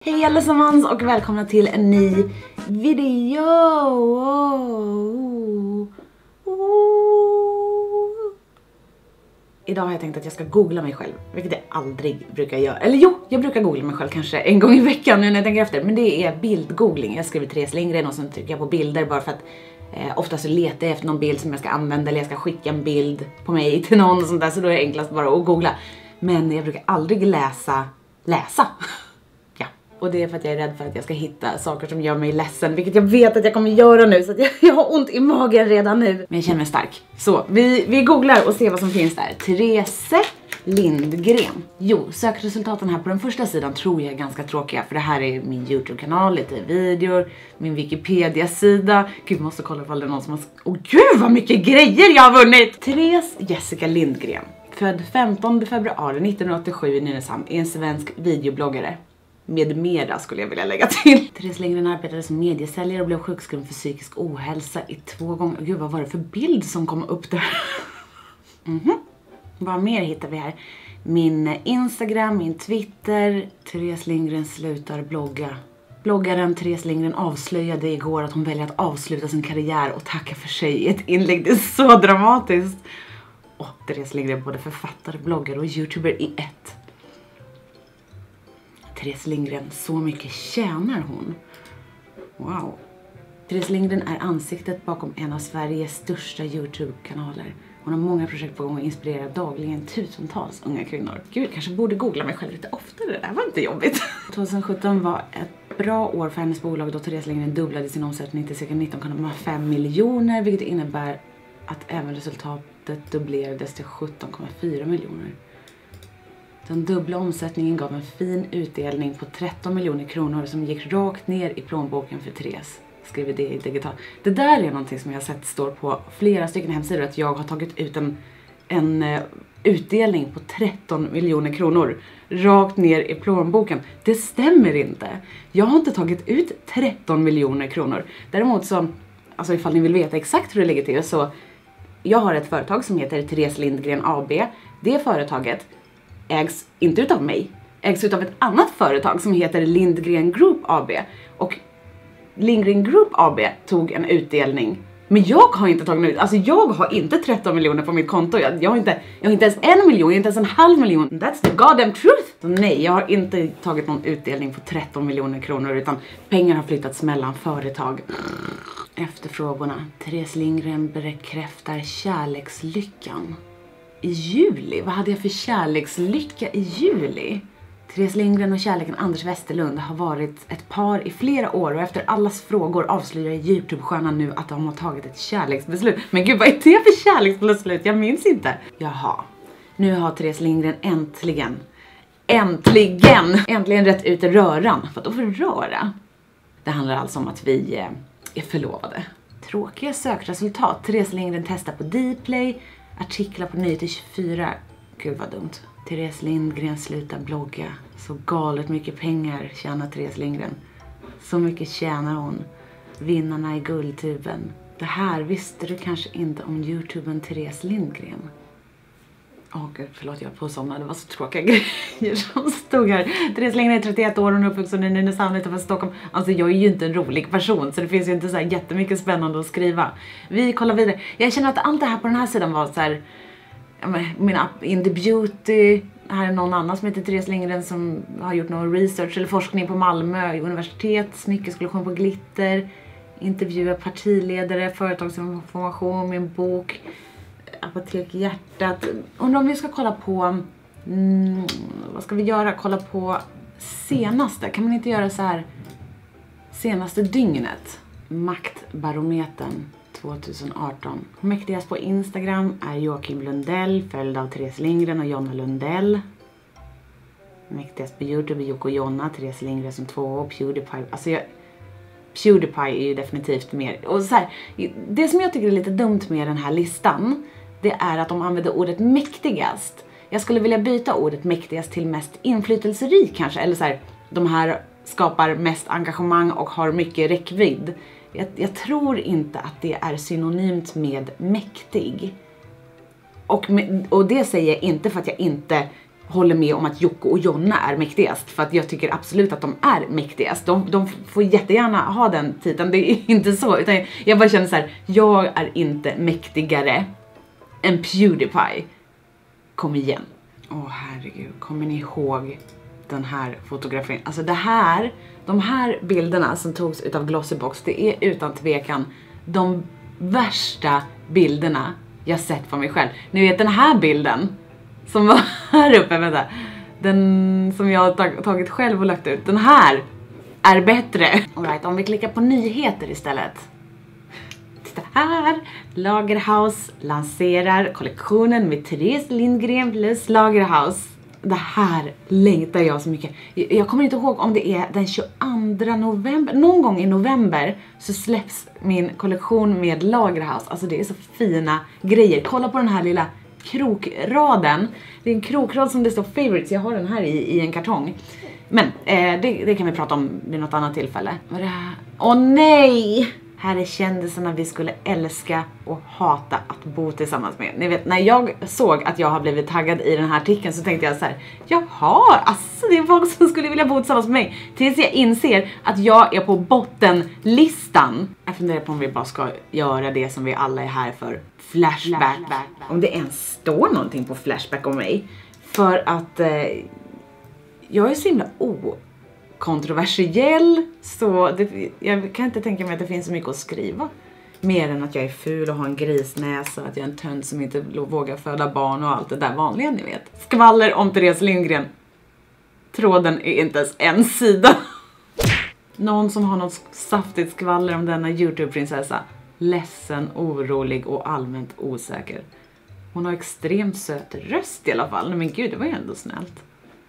Hej allesammans och välkomna till en ny video. Idag har jag tänkt att jag ska googla mig själv, vilket jag aldrig brukar göra. Eller jo, jag brukar googla mig själv kanske en gång i veckan när jag tänker efter. Men det är bildgoogling. Jag skriver Therese Lindgren och sen trycker jag på bilder bara för att ofta så letar jag efter någon bild som jag ska använda. Eller jag ska skicka en bild på mig till någon och sånt där. Så då är det enklast bara att googla. Men jag brukar aldrig läsa. Ja, och det är för att jag är rädd för att jag ska hitta saker som gör mig ledsen. Vilket jag vet att jag kommer göra nu, så att jag har ont i magen redan nu. Men jag känner mig stark. Så vi googlar och ser vad som finns där. Therese Lindgren. Jo, sökresultaten här på den första sidan tror jag är ganska tråkiga. För det här är min YouTube-kanal, lite videor, min Wikipedia-sida. Gud, måste kolla ifall det är någon som har... Åh gud, vad mycket grejer jag har vunnit! Therese Jessica Lindgren. Född 15 februari 1987 i Nynäshamn, är en svensk videobloggare. Med mera skulle jag vilja lägga till. Therese Lindgren arbetade som mediesäljare och blev sjukskriven för psykisk ohälsa i 2 gånger. Gud, vad var det för bild som kom upp där? Vad mer hittar vi här? Min Instagram, min Twitter. Therese Lindgren slutar blogga. Bloggaren Therese Lindgren avslöjade igår att hon väljer att avsluta sin karriär och tacka för sig i ett inlägg. Det är så dramatiskt. Therese Lindgren är både författare, bloggare och YouTuber i ett. Therese Lindgren, så mycket tjänar hon. Wow. Therese Lindgren är ansiktet bakom en av Sveriges största YouTube-kanaler. Hon har många projekt på gång och inspirerar dagligen tusentals unga kvinnor. Gud, kanske borde googla mig själv lite oftare. Det här var inte jobbigt. 2017 var ett bra år för hennes bolag då Therese Lindgren dubblade sin omsättning till cirka 19,5 miljoner. Vilket innebär att även resultatet dubblerades till 17,4 miljoner. Den dubbla omsättningen gav en fin utdelning på 13 miljoner kronor som gick rakt ner i plånboken för Therese. Skriver det i digital. Det där är någonting som jag har sett står på flera stycken hemsidor, att jag har tagit ut en utdelning på 13 miljoner kronor rakt ner i plånboken. Det stämmer inte. Jag har inte tagit ut 13 miljoner kronor. Däremot så, alltså ifall ni vill veta exakt hur det ligger till, så jag har ett företag som heter Therese Lindgren AB. Det företaget ägs inte utav mig, ägs utav ett annat företag som heter Lindgren Group AB. Och Lindgren Group AB tog en utdelning. Men jag har inte tagit ut, alltså jag har inte 13 miljoner på mitt konto. Jag har inte ens 1 miljon, inte ens en halv miljon. That's the goddamn truth. Så nej, jag har inte tagit någon utdelning på 13 miljoner kronor, utan pengar har flyttats mellan företag. Efterfrågorna. Therese Lindgren bekräftar kärlekslyckan. I juli? Vad hade jag för kärlekslycka i juli? Therese Lindgren och kärleken Anders Westerlund har varit ett par i flera år, och efter allas frågor avslöjar YouTube-stjärnan nu att de har tagit ett kärleksbeslut. Men gud, vad är det för kärleksbeslut? Jag minns inte. Jaha. Nu har Therese Lindgren äntligen rätt ut röran. Vad då för röra? Det handlar alltså om att vi är förlovade. Tråkiga sökresultat. Therese Lindgren testar på Dplay. Artiklar på Nyheter 24. Gud vad dumt. Therese Lindgren slutar blogga. Så galet mycket pengar tjänar Therese Lindgren. Så mycket tjänar hon. Vinnarna i guldtuben. Det här visste du kanske inte om YouTuben Therese Lindgren. Gud, förlåt, jag påsomnade. Det var så tråkiga grejer som stod här. Therese Lindgren är 31 år och hon är uppvuxen i Nynäshamn utanför Stockholm. Alltså jag är ju inte en rolig person, så det finns ju inte så här jättemycket spännande att skriva. Vi kollar vidare. Jag känner att allt det här på den här sidan var så här... Min app Indie Beauty. Här är någon annan som heter Therese Lindgren som har gjort någon research eller forskning på Malmö universitet. Smyckeskollektion på glitter. Intervjuer partiledare, företagsinformation, min bok. Apotek Hjärtat. Undrar om vi ska kolla på... vad ska vi göra? Kolla på senaste. Kan man inte göra så här? Senaste dygnet. Maktbarometern 2018. Mäktigast på Instagram är Joakim Lundell, följd av Therese Lindgren och Jonna Lundell. Mäktigast på YouTube är Jocko Jonna, Therese Lindgren som 2 och Pewdiepie. Alltså Pewdiepie är ju definitivt mer. Och så här, det som jag tycker är lite dumt med den här listan, det är att de använder ordet mäktigast. Jag skulle vilja byta ordet mäktigast till mest inflytelserik kanske. Eller så här, de här skapar mest engagemang och har mycket räckvidd. Jag tror inte att det är synonymt med mäktig. Och det säger jag inte för att jag inte håller med om att Jocke och Jonna är mäktigast. För att jag tycker absolut att de är mäktigast. De får jättegärna ha den titeln. Det är inte så. Utan jag bara känner så här. Jag är inte mäktigare än PewDiePie. Kom igen. Herregud. Kommer ni ihåg den här fotografin? Alltså de här bilderna som togs utav Glossybox. Det är utan tvekan de värsta bilderna jag sett på mig själv. Ni vet den här bilden som var här uppe, vänta. Den som jag har tagit själv och lagt ut. Den här är bättre. All right, om vi klickar på nyheter istället. Titta här. Lagerhaus lanserar kollektionen med Therese Lindgren plus Lagerhaus. Det här längtar jag så mycket. Jag kommer inte ihåg om det är den 22 november. Någon gång i november så släpps min kollektion med Lagerhaus. Alltså det är så fina grejer. Kolla på den här lilla krokraden. Det är en krokrad som det står favorites. Jag har den här i en kartong. Men det kan vi prata om vid något annat tillfälle. Vad är det här? Åh nej! Här är kändisarna vi skulle älska och hata att bo tillsammans med. Ni vet, när jag såg att jag har blivit taggad i den här artikeln så tänkte jag så här: jaha, alltså det är folk som skulle vilja bo tillsammans med mig. Tills jag inser att jag är på bottenlistan. Jag funderar på om vi bara ska göra det som vi alla är här för. Flashback. Om det ens står någonting på Flashback om mig. För att jag är så himla kontroversiell, så jag kan inte tänka mig att det finns så mycket att skriva. Mer än att jag är ful och har en grisnäsa, att jag är en tönt som inte vågar föda barn och allt det där vanliga ni vet. Skvaller om Therese Lindgren. Tråden är inte ens en sida. Någon som har något saftigt skvaller om denna YouTube-prinsessa. Ledsen, orolig och allmänt osäker. Hon har extremt söt röst i alla fall. Men gud, det var ju ändå snällt.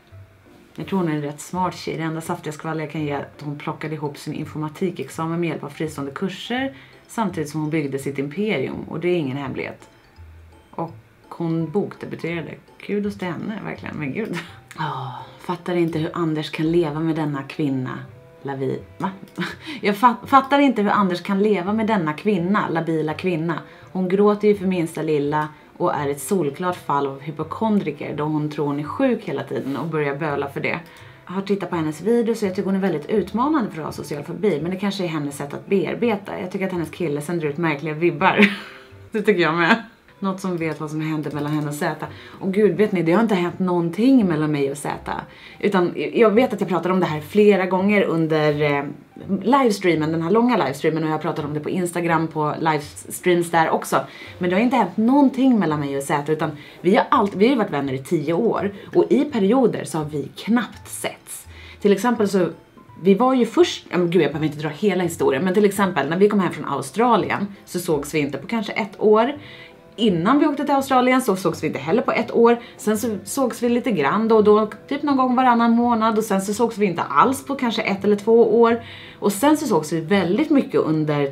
Jag tror hon är en rätt smart tjej. Det enda saftiga skvaller jag kan ge är att hon plockade ihop sin informatikexamen med hjälp av fristående kurser samtidigt som hon byggde sitt imperium. Och det är ingen hemlighet. Och hon bokdebuterade. Kudos till henne, verkligen. Men gud. Fattar inte hur Anders kan leva med denna kvinna. Jag fattar inte hur Anders kan leva med denna kvinna, labila kvinna. Hon gråter ju för minsta lilla och är ett solklart fall av hypokondriker då hon tror hon är sjuk hela tiden och börjar böla för det. Jag har tittat på hennes video så jag tycker hon är väldigt utmanande för att ha social fobi, men det kanske är hennes sätt att bearbeta. Jag tycker att hennes kille sänder ut märkliga vibbar. Det tycker jag med. Något som vet vad som händer mellan henne och Zäta. Och gud, vet ni, det har inte hänt någonting mellan mig och Zäta. Utan jag vet att jag pratade om det här flera gånger under livestreamen, den här långa livestreamen. Och jag pratade om det på Instagram, på livestreams där också. Men det har inte hänt någonting mellan mig och Zäta. Utan vi har varit vänner i 10 år. Och i perioder så har vi knappt setts. Till exempel så... Vi var ju först, gud jag behöver inte dra hela historien, men till exempel när vi kom hem från Australien så sågs vi inte på kanske 1 år. Innan vi åkte till Australien så sågs vi inte heller på 1 år. Sen så sågs vi lite grann då typ någon gång varannan månad. Och sen så sågs vi inte alls på kanske 1 eller 2 år. Och sen så sågs vi väldigt mycket under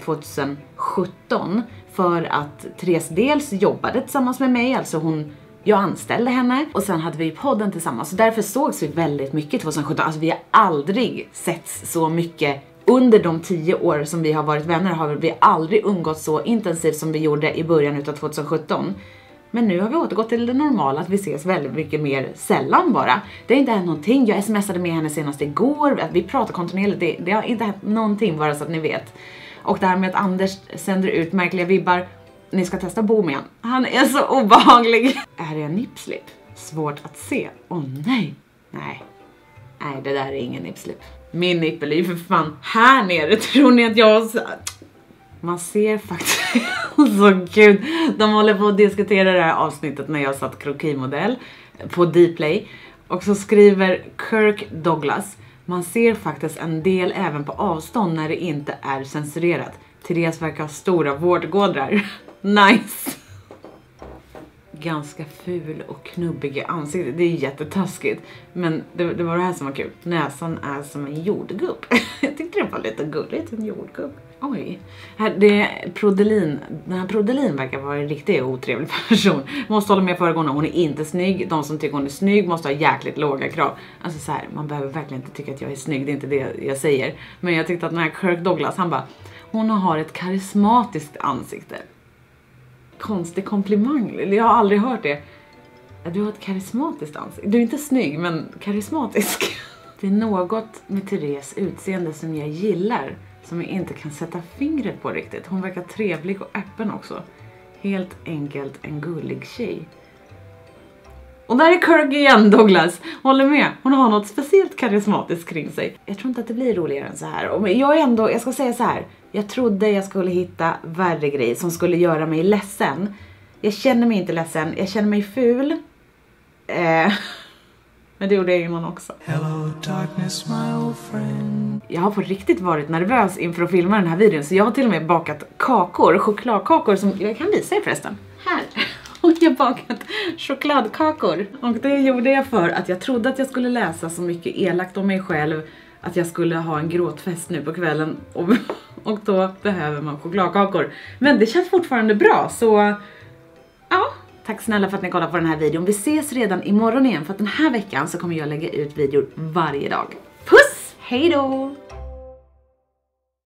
2017. För att Therese dels jobbade tillsammans med mig, alltså jag anställde henne och sen hade vi podden tillsammans. Så därför sågs vi väldigt mycket 2017. Alltså vi har aldrig setts så mycket. Under de 10 år som vi har varit vänner har vi aldrig umgått så intensivt som vi gjorde i början utav 2017. Men nu har vi återgått till det normala att vi ses väldigt mycket mer sällan bara. Det har inte hänt någonting. Jag smsade med henne senast igår. Vi pratar kontinuerligt. Det har inte hänt någonting bara så att ni vet. Och det här med att Anders sänder ut märkliga vibbar. Ni ska testa bo med honom. Han är så obehaglig. Är det en nippslip? Svårt att se. Åh nej. Nej, det där är ingen nippslip. Min nippel är ju för fan här nere. Tror ni att jag... Man ser faktiskt... Så gud. De håller på att diskutera det här avsnittet när jag satt krokimodell på Dplay. Och så skriver Kirk Douglas. Man ser faktiskt en del även på avstånd när det inte är censurerat. Therese verkar ha stora vårdgårdar. Nice. Ganska ful och knubbig i ansiktet. Det är jättetaskigt. Men det var det här som var kul. Näsan är som en jordgubb. Jag tyckte det var lite gulligt, en jordgubb. Oj. Det är Prodelin. Den här Prodelin verkar vara en riktigt otrevlig person. Måste hålla med föregående. Hon är inte snygg. De som tycker hon är snygg måste ha jäkligt låga krav. Alltså så här, man behöver verkligen inte tycka att jag är snygg. Det är inte det jag säger. Men jag tyckte att den här Kirk Douglas, han bara... Hon har ett karismatiskt ansikte. Konstig komplimang. Jag har aldrig hört det. Du har ett karismatiskt ansikte. Du är inte snygg, men karismatisk. Det är något med Therese utseende som jag gillar, som jag inte kan sätta fingret på riktigt. Hon verkar trevlig och öppen också. Helt enkelt en gullig tjej. Och där är Kirk igen, Douglas. Håller med. Hon har något speciellt karismatiskt kring sig. Jag tror inte att det blir roligare än så här. Och jag ska säga så här. Jag trodde jag skulle hitta värre grejer som skulle göra mig ledsen. Jag känner mig inte ledsen. Jag känner mig ful. Men det gjorde jag innan också. Hello darkness, my old friend. Jag har på riktigt varit nervös inför att filma den här videon. Så jag har till och med bakat kakor, chokladkakor som jag kan visa er förresten. Här. Och jag har bakat chokladkakor. Och det gjorde jag för att jag trodde att jag skulle läsa så mycket elakt om mig själv. Att jag skulle ha en gråtfest nu på kvällen. Och då behöver man chokladkakor. Men det känns fortfarande bra, så ja. Tack snälla för att ni kollar på den här videon. Vi ses redan imorgon igen, för att den här veckan så kommer jag lägga ut videor varje dag. Puss! Hej då!